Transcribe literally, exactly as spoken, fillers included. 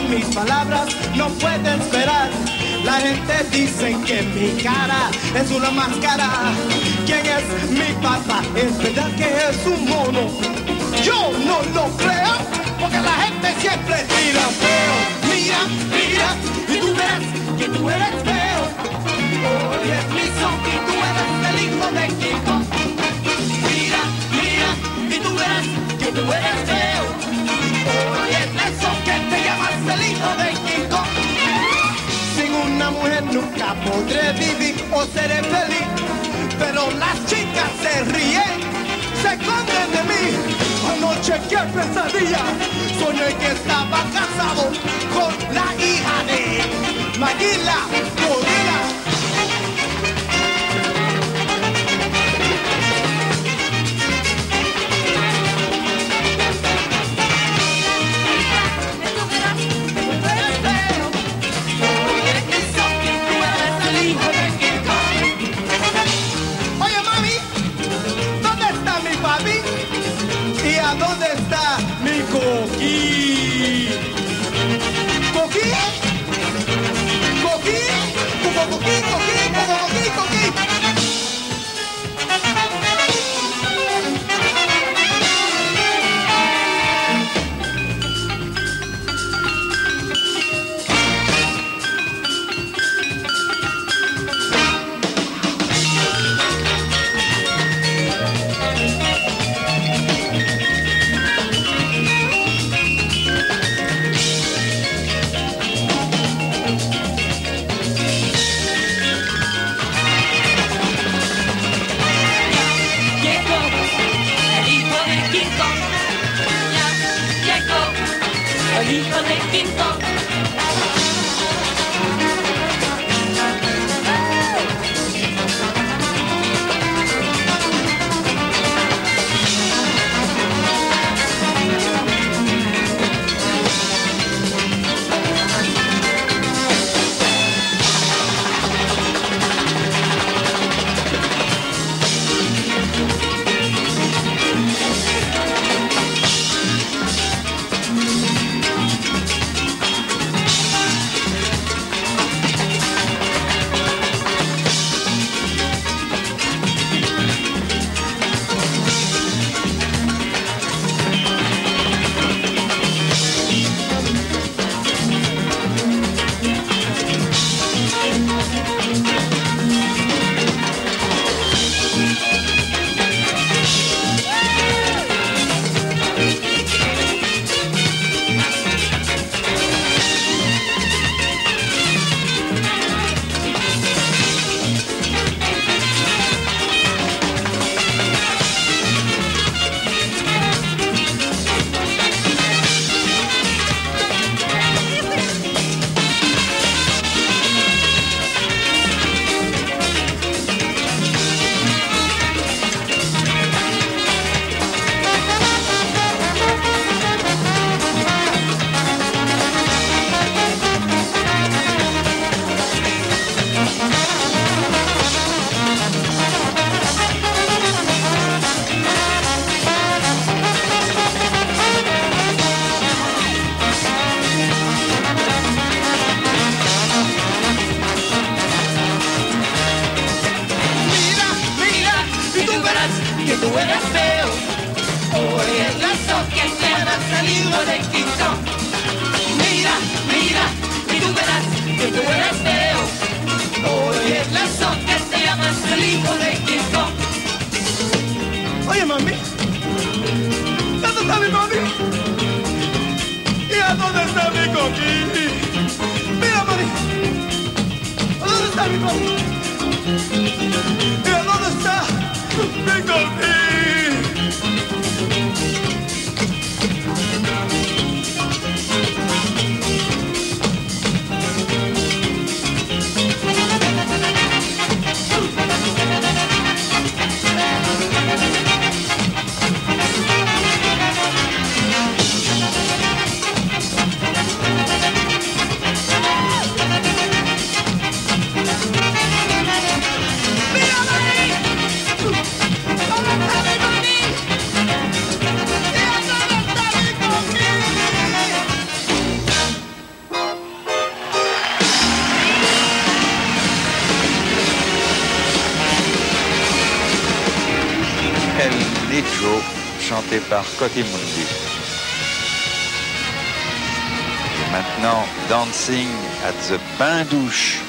mis palabras no pueden esperar. La gente dice que mi cara es una máscara. ¿Quién es mi papá? ¿Es verdad que es un mono? Yo no lo creo, porque la gente siempre tira feo. Mira, mira, y tú verás que tú eres feo. Hoy es mi son y tú eres el hijo de King Kong. Mira, mira, y tú verás que tú eres feo. Hoy es eso que te llamas el hijo de King Kong. Sin una mujer nunca podré vivir o seré feliz, pero las chicas se ríen, se esconden de mí. Anoche qué pesadilla, soñé que estaba casado con la hija de Maguila Gorila. ¿Dónde está mi coquí? ¿Coquí? ¿Coquí? ¿Coco, coquí, coquí, coco, coquí, coquí? El hijo de King Kong. Que tú eres feo, hoy es la son que te llamas el hijo de King Kong. Mira, mira, y tú verás que tú eres feo, hoy es la son que te llamas el hijo de King Kong. Oye, mami, ¿dónde está mi mami? ¿Y a dónde está mi coquí? Mira, mami, ¿a dónde está mi mami? ¿Y a dónde está mi coquí? ¡Mira, mami! chanté par Coati Mundi. Et maintenant, Dancing at the Bain Douche.